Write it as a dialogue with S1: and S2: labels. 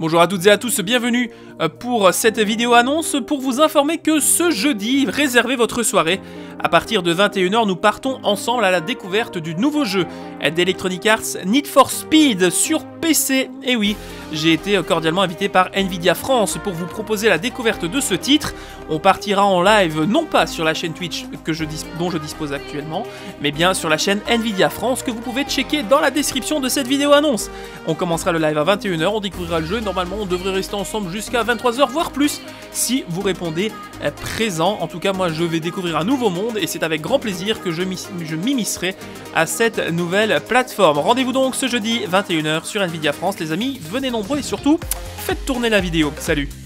S1: Bonjour à toutes et à tous, bienvenue pour cette vidéo annonce pour vous informer que ce jeudi, réservez votre soirée. À partir de 21 h, nous partons ensemble à la découverte du nouveau jeu d'Electronic Arts, Need for Speed sur PC. Et oui, j'ai été cordialement invité par Nvidia France pour vous proposer la découverte de ce titre. On partira en live non pas sur la chaîne Twitch dont je dispose actuellement, mais bien sur la chaîne Nvidia France que vous pouvez checker dans la description de cette vidéo annonce. On commencera le live à 21 h, on découvrira le jeu et normalement on devrait rester ensemble jusqu'à 23 h voire plus si vous répondez présent. En tout cas moi je vais découvrir un nouveau monde et c'est avec grand plaisir que je m'immiscerai à cette nouvelle plateforme. Rendez-vous donc ce jeudi 21 h sur Nvidia France les amis, venez nombreux et surtout faites tourner la vidéo. Salut!